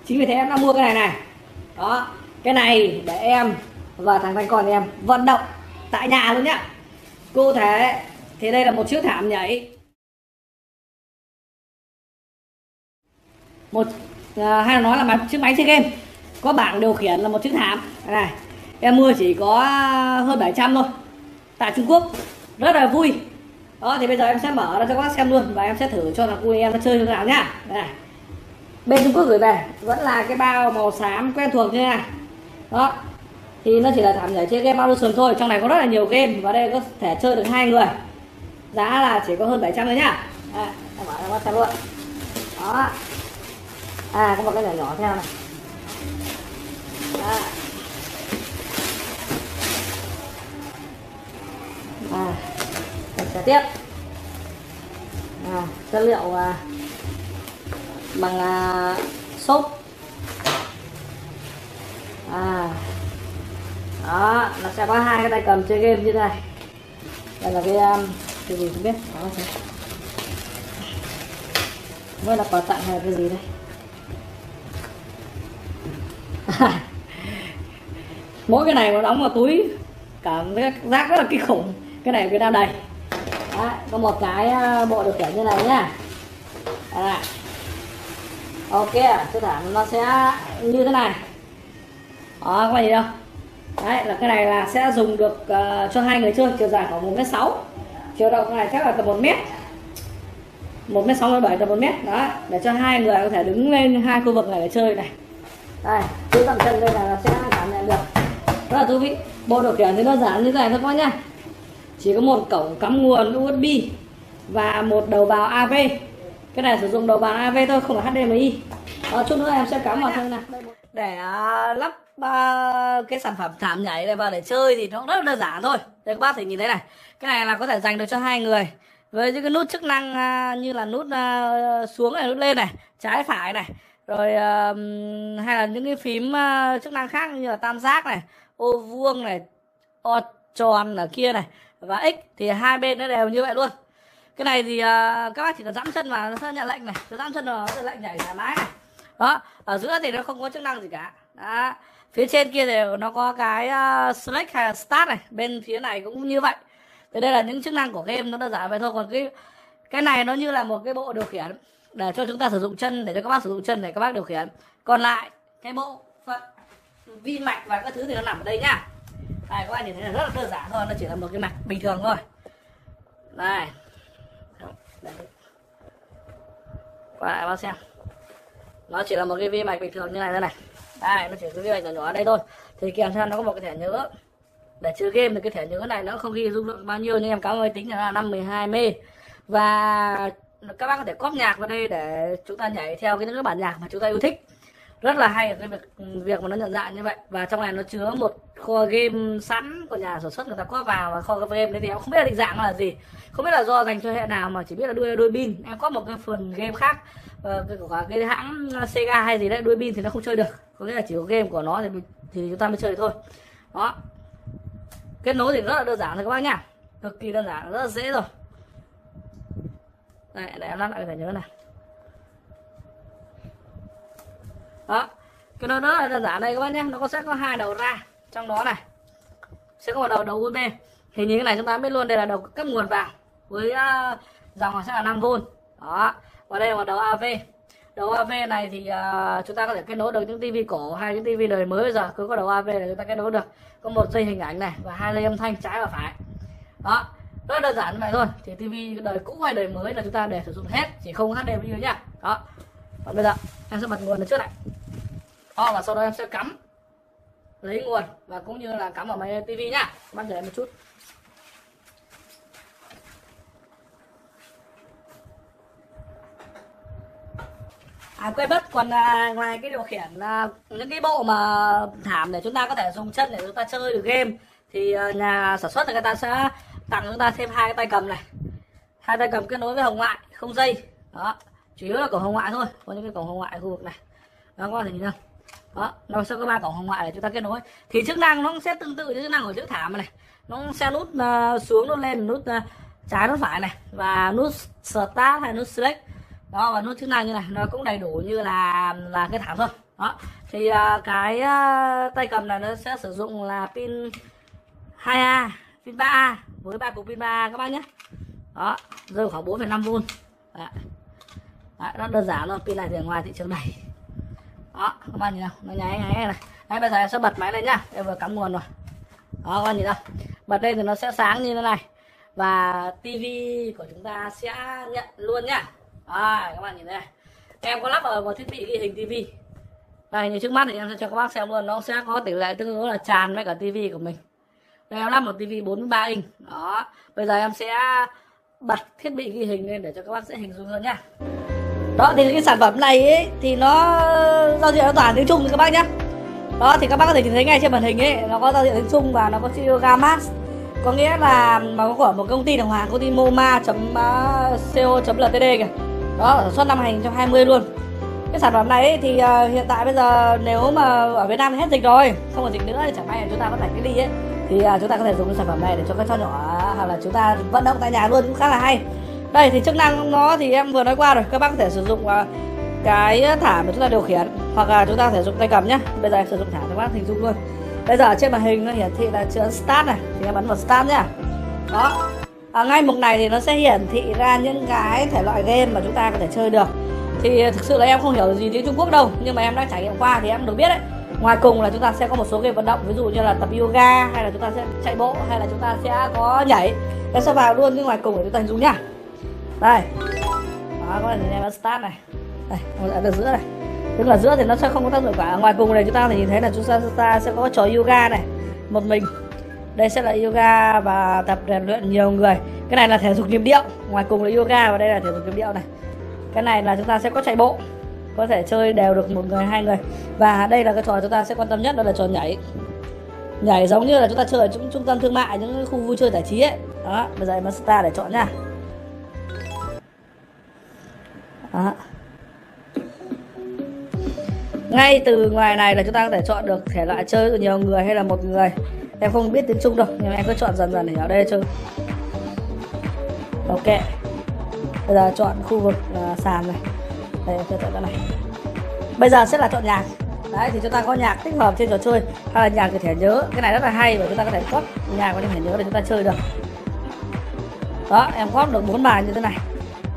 Chính vì thế em đã mua cái này này. Đó, cái này để em và thằng Thành con em vận động tại nhà luôn nhá. Cụ thể thì đây là một chiếc thảm nhảy, hay là nói là chiếc máy chơi game có bảng điều khiển, là một chiếc thảm này. Em mua chỉ có hơn 700 thôi, tại Trung Quốc, rất là vui. Đó thì bây giờ em sẽ mở ra cho các bác xem luôn, và em sẽ thử cho thằng cu em nó chơi như thế nào nhá. Đây này, bên Trung Quốc gửi về vẫn là cái bao màu xám quen thuộc như thế này. Đó thì nó chỉ là thảm nhảy chơi game Evolution thôi, trong này có rất là nhiều game và đây có thể chơi được 2 người, giá là chỉ có hơn 700 thôi nhá. Đây, em mở ra bác xem luôn. Đó, có một cái nhỏ nhỏ theo này. Sẽ tiếp chất liệu bằng xốp. Đó, nó sẽ có 2 cái tay cầm chơi game như thế này. Đây là cái gì không biết. Đó, mới là quà tặng hay là cái gì đây. Mỗi cái này mà đóng vào túi cảm giác rất là kinh khủng. Cái này Việt Nam đầy. Đấy, có một cái bộ điều khiển như này nhá. Đây. Ok, cái thảm nó sẽ như thế này. Đó, các bạn nhìn không? Đấy, là cái này là sẽ dùng được cho 2 người chơi, chiều dài khoảng 1m6, chiều rộng này chắc là tầm 1m, 1m67 tầm 1m. Đó, để cho 2 người có thể đứng lên 2 khu vực này để chơi này. Đây, cứ tầm chân đây là sẽ cảm nhận được, rất là thú vị. Bộ điều khiển thì đơn giản như thế này thôi các bác nhá, chỉ có một cổng cắm nguồn USB và một đầu vào AV. Cái này sử dụng đầu vào AV thôi, không phải HDMI. Chút nữa em sẽ cắm vào thôi này. Để lắp cái sản phẩm thảm nhảy này vào để chơi thì nó rất là đơn giản thôi. Đây các bác thể nhìn thấy này, cái này là có thể dành được cho 2 người với những cái nút chức năng như là nút xuống này, nút lên này, trái phải này, rồi hay là những cái phím chức năng khác như là tam giác này, ô vuông này, o tròn ở kia này và X, thì 2 bên nó đều như vậy luôn. Cái này thì các bác chỉ cần dẫm chân vào nó sẽ nhận lệnh này, cứ dẫm chân vào nó sẽ lệnh nhảy thoải mái này. Đó, ở giữa thì nó không có chức năng gì cả. Đó, phía trên kia thì nó có cái select hay là start này, bên phía này cũng như vậy. Thì đây là những chức năng của game, nó đơn giản vậy thôi. Còn cái này nó như là một cái bộ điều khiển để cho chúng ta sử dụng chân, để cho các bác sử dụng chân để các bác điều khiển. Còn lại cái bộ phận vi mạch và các thứ thì nó nằm ở đây nhá. Đây, các bạn nhìn thấy là rất là đơn giản thôi, nó chỉ là một cái mạch bình thường thôi. Đây, qua lại bác xem, nó chỉ là một cái vi mạch bình thường như này thôi này. Đây, nó chỉ có vi mạch nhỏ nhỏ ở đây thôi. Thì kèm theo nó có một cái thẻ nhớ để chơi game. Thì cái thẻ nhớ này nó không ghi dung lượng bao nhiêu, nhưng em cáo ơi tính là 512 MB. Và các bác có thể cóp nhạc vào đây để chúng ta nhảy theo những cái bản nhạc mà chúng ta yêu thích. Rất là hay ở cái việc mà nó nhận dạng như vậy. Và trong này nó chứa một kho game sẵn của nhà sản xuất người ta có vào, và kho game đấy thì em không biết là định dạng là gì, không biết là do dành cho hệ nào, mà chỉ biết là đuôi pin. Em có một cái phần game khác của cái hãng Sega hay gì đấy, đuôi pin thì nó không chơi được, có nghĩa là chỉ có game của nó thì chúng ta mới chơi được thôi. Đó, kết nối thì rất là đơn giản thôi các bác nhá, cực kỳ đơn giản, rất là dễ rồi. Đây, để em lắp lại phải nhớ này. Đó, cái nó rất là đơn giản đây các bác nhé. Nó sẽ có 2 đầu ra trong đó này, sẽ có một đầu USB. Thì như cái này chúng ta biết luôn, đây là đầu cấp nguồn vào với dòng sẽ là 5V. Đó, và đây là một đầu AV. Đầu AV này thì chúng ta có thể kết nối được những tivi cổ hay những tivi đời mới bây giờ, cứ có đầu AV này chúng ta kết nối được. Có một dây hình ảnh này và 2 dây âm thanh trái và phải. Đó, rất đơn giản như vậy thôi. Thì tivi đời cũ hay đời mới là chúng ta để sử dụng hết, chỉ không HDMI nhá. Đó, còn bây giờ em sẽ bật nguồn ở trước này. Đó, và sau đó em sẽ cắm lấy nguồn và cũng như là cắm vào máy tivi nhá. Bắt để một chút. Quên mất, còn ngoài cái điều khiển những cái bộ mà thảm để chúng ta có thể dùng chân để chúng ta chơi được game, thì nhà sản xuất người ta sẽ tặng chúng ta thêm 2 cái tay cầm này, 2 tay cầm kết nối với hồng ngoại không dây. Đó, chủ yếu là cổng hồng ngoại thôi, có những cái cổng hồng ngoại khu vực này. Đó, các bạn thấy nhìn không? Đó, nó sẽ có 3 cổng hồng ngoại để chúng ta kết nối. Thì chức năng nó sẽ tương tự như chức năng của chiếc thảm này. Nó sẽ nút xuống, nút lên, nút trái, nút phải này, và nút start hay nút select. Đó, và nút chức năng như này nó cũng đầy đủ như là cái thảm thôi. Đó thì cái tay cầm này nó sẽ sử dụng là pin 2A, pin 3A với 3 cục pin 3A các bác nhé. Đó, rơi khoảng 4,5V. Đấy, rất đơn giản luôn. Pin này thì ở ngoài thị trường này. Đó, các bạn nhìn nào, nó nháy nháy này. Đấy, bây giờ em sẽ bật máy lên nhá. Em vừa cắm nguồn rồi. Đó, các bạn nhìn nào. Bật lên thì nó sẽ sáng như thế này. Và tivi của chúng ta sẽ nhận luôn nhá. Đấy, các bạn nhìn đây. Em có lắp ở một thiết bị ghi hình tivi. Đây, như trước mắt thì em sẽ cho các bác xem luôn. Nó sẽ có tỷ lệ tương ứng là tràn với cả tivi của mình. Đây em lắp một tivi 43 inch. Đó, bây giờ em sẽ bật thiết bị ghi hình lên để cho các bác sẽ hình dung hơn nhá. Đó thì cái sản phẩm này ấy, thì nó giao diện nó toàn tiếng Trung các bác nhá. Đó thì các bác có thể nhìn thấy ngay trên màn hình ấy, nó có giao diện tiếng Trung và nó có chữ Yoga Max. Có nghĩa là nó có của một công ty đồng hàng, công ty moma.co.ltd kìa. Đó, sản xuất năm 2020 luôn. Cái sản phẩm này ấy, thì hiện tại bây giờ nếu mà ở Việt Nam hết dịch rồi, không còn dịch nữa thì chẳng may là chúng ta có phải cái đi ấy, thì chúng ta có thể dùng cái sản phẩm này để cho các cháu nhỏ hoặc là chúng ta vận động tại nhà luôn, cũng khá là hay. Đây thì chức năng nó thì em vừa nói qua rồi, các bác có thể sử dụng cái thảm để chúng ta điều khiển hoặc là chúng ta có thể dùng tay cầm nhé. Bây giờ em sử dụng thảm cho các bác hình dung luôn. Bây giờ trên màn hình nó hiển thị là chữ Start này, thì em bấm vào Start nhá. Đó, ngay mục này thì nó sẽ hiển thị ra những cái thể loại game mà chúng ta có thể chơi được. Thì thực sự là em không hiểu gì tiếng Trung Quốc đâu, nhưng mà em đã trải nghiệm qua thì em được biết đấy. Ngoài cùng là chúng ta sẽ có một số game vận động, ví dụ như là tập yoga, hay là chúng ta sẽ chạy bộ, hay là chúng ta sẽ có nhảy. Em sẽ vào luôn cái ngoài cùng để chúng ta hình dung nhá. Đây. Đó, các bạn nhìn em Start này. Đây, ở ở giữa này. Tức là giữa thì nó sẽ không có tác dụng cả. Ngoài cùng này chúng ta có thể nhìn thấy là chúng ta sẽ có trò yoga này, một mình. Đây sẽ là yoga và tập rèn luyện nhiều người. Cái này là thể dục nhịp điệu. Ngoài cùng là yoga và đây là thể dục nhịp điệu này. Cái này là chúng ta sẽ có chạy bộ, có thể chơi đều được một người, hai người. Và đây là cái trò chúng ta sẽ quan tâm nhất, đó là trò nhảy. Nhảy giống như là chúng ta chơi ở trung tâm thương mại, những khu vui chơi giải trí ấy. Đó, bây giờ em Start để chọn nha. Đó. Ngay từ ngoài này là chúng ta có thể chọn được thể loại chơi của nhiều người hay là một người. Em không biết tiếng Trung đâu, nhưng mà em cứ chọn dần dần để ở đây chơi. Ok. Bây giờ chọn khu vực sàn này. Đây em sẽ chọn cái này. Bây giờ sẽ là chọn nhạc. Đấy thì chúng ta có nhạc tích hợp trên trò chơi hay là nhạc từ thẻ nhớ. Cái này rất là hay và chúng ta có thể copy nhạc vào trên thẻ nhớ để chúng ta chơi được. Đó, em copy được 4 bài như thế này.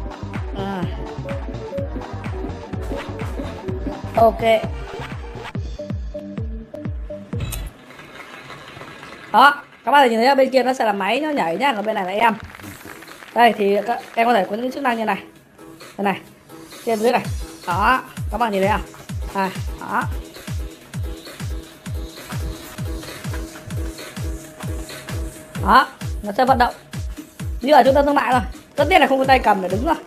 Ok. Đó, các bạn nhìn thấy bên kia nó sẽ là máy nó nhảy nhá, còn bên này là em. Đây thì em có thể có những chức năng như này. Đây này, trên dưới này. Đó, các bạn nhìn thấy không? Đó. Đó, nó sẽ vận động. Như ở trung tâm thương mại rồi. Tất nhiên là không có tay cầm để đứng rồi.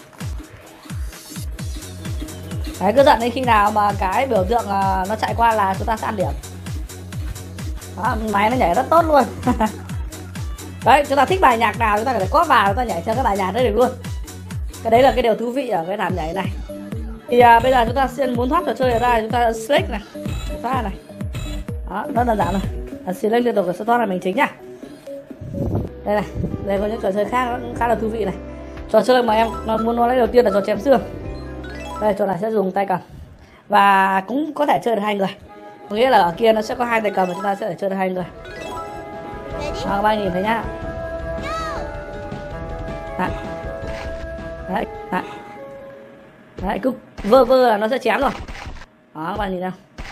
Đấy, cứ giận đến khi nào mà cái biểu tượng nó chạy qua là chúng ta sẽ ăn điểm. Đó, máy nó nhảy rất tốt luôn. Đấy, chúng ta thích bài nhạc nào chúng ta có thể copy vào, chúng ta nhảy theo cái bài nhạc đấy được luôn. Cái đấy là cái điều thú vị ở cái thảm nhảy này. Thì bây giờ chúng ta sẽ muốn thoát trò chơi ở đây, chúng ta select này, thoát này. Đó, rất đơn giản rồi. Select liên tục sẽ thoát ra mình chính nhá. Đây này, đây có những trò chơi khác nó cũng khá là thú vị này. Trò chơi mà em muốn nói đầu tiên là trò chém xương. Đây, trò này sẽ dùng tay cầm và cũng có thể chơi được 2 người. Có nghĩa là ở kia nó sẽ có 2 tay cầm và chúng ta sẽ chơi được 2 người. Đó, các bạn nhìn thấy nhá. Đấy, cứ vơ là nó sẽ chém rồi. Đó, các bạn nhìn nào.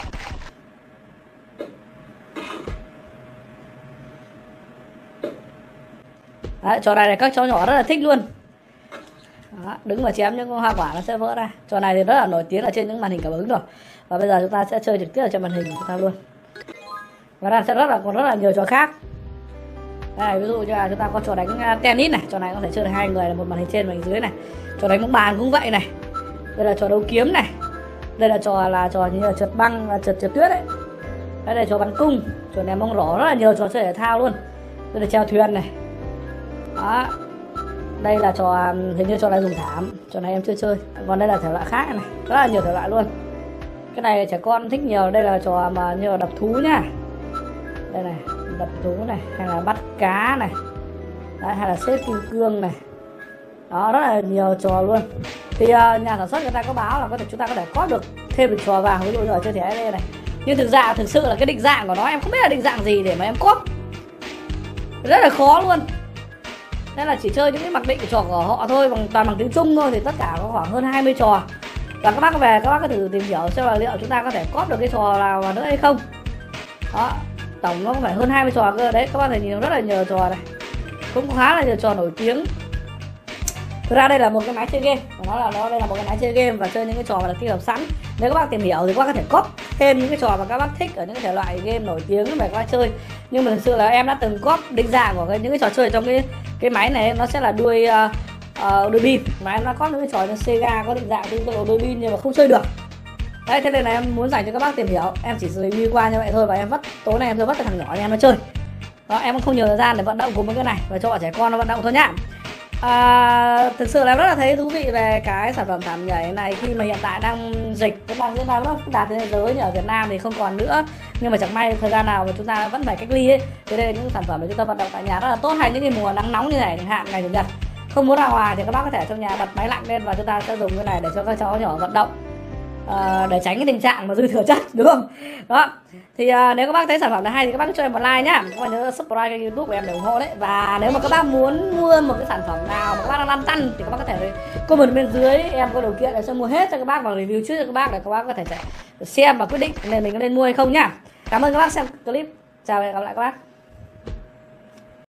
Đấy, trò này các cháu nhỏ rất là thích luôn. Đó, đứng mà chém những con hoa quả nó sẽ vỡ ra. Trò này thì rất là nổi tiếng ở trên những màn hình cảm ứng rồi. Và bây giờ chúng ta sẽ chơi trực tiếp ở trên màn hình của chúng ta luôn. Và ra sẽ còn rất là nhiều trò khác. Đây, ví dụ như là chúng ta có trò đánh tennis này, trò này có thể chơi được 2 người là một màn hình trên màn hình dưới này. Trò đánh bóng bàn cũng vậy này. Đây là trò đấu kiếm này. Đây là trò như là trượt băng và trượt tuyết đấy. Đây là trò bắn cung, trò ném bóng rổ, rất là nhiều trò chơi thể thao luôn. Đây là chèo thuyền này. Đó. Đây là trò, hình như trò này dùng thảm. Trò này em chưa chơi. Còn đây là thể loại khác này, rất là nhiều thể loại luôn. Cái này trẻ con thích nhiều. Đây là trò mà như là đập thú nhá. Đây này, đập thú này, hay là bắt cá này. Đấy, hay là xếp kim cương này. Đó, rất là nhiều trò luôn. Thì nhà sản xuất người ta có báo là chúng ta có thể copy được thêm được trò vào, ví dụ như ở chơi thẻ đây này. Nhưng thực sự là cái định dạng của nó em không biết là định dạng gì để mà em cóp, rất là khó luôn. Nên là chỉ chơi những cái mặc định trò của họ thôi, toàn bằng tiếng Trung thôi, thì tất cả có khoảng hơn 20 trò. Và các bác về các bác có thử tìm hiểu xem là liệu chúng ta có thể cóp được cái trò nào vào nữa hay không. Đó, tổng nó phải hơn 20 trò cơ đấy, các bác thể nhìn rất là nhiều trò này, cũng khá là nhiều trò nổi tiếng. Thực ra đây là một cái máy chơi game, đây là một cái máy chơi game và chơi những cái trò mà được tích hợp sẵn. Nếu các bác tìm hiểu thì các bác có thể cóp thêm những cái trò mà các bác thích ở những thể loại game nổi tiếng mà các bác chơi. Nhưng mà thực sự là em đã từng cóp định dạng của những cái trò chơi trong cái máy này, nó sẽ là đuôi pin, mà em đã cóp những cái trò như Sega có định dạng tương tự đuôi pin nhưng mà không chơi được. Đấy, thế nên là em muốn dành cho các bác tìm hiểu, em chỉ review qua như vậy thôi, và em tối nay em sẽ vất thằng nhỏ em nó chơi. Đó, em cũng không nhiều thời gian để vận động cùng với cái này và cho bọn trẻ con nó vận động thôi nhá. Thực sự là em rất là thấy thú vị về cái sản phẩm thảm nhảy này, khi mà hiện tại đang dịch cái đang diễn ra rất phức tạp trên thế giới, như ở Việt Nam thì không còn nữa, nhưng mà chẳng may thời gian nào mà chúng ta vẫn phải cách ly ấy, thế đây là những sản phẩm để chúng ta vận động tại nhà rất là tốt. Hay những cái mùa nắng nóng như này chẳng hạn, ngày chủ nhật không muốn ra ngoài thì các bác có thể trong nhà bật máy lạnh lên và chúng ta sẽ dùng cái này để cho các cháu nhỏ vận động, để tránh cái tình trạng mà dư thừa chất, đúng không? Đó thì nếu các bác thấy sản phẩm này hay thì các bác cứ cho em một like nhá, các bác nhớ subscribe kênh YouTube của em để ủng hộ đấy. Và nếu mà các bác muốn mua một cái sản phẩm nào mà các bác đang lăn tăn thì các bác có thể comment bên dưới, em có điều kiện để cho mua hết cho các bác và review trước cho các bác để các bác có thể xem và quyết định nên mình có nên mua hay không nhá. Cảm ơn các bác xem clip, chào và hẹn gặp lại các bác.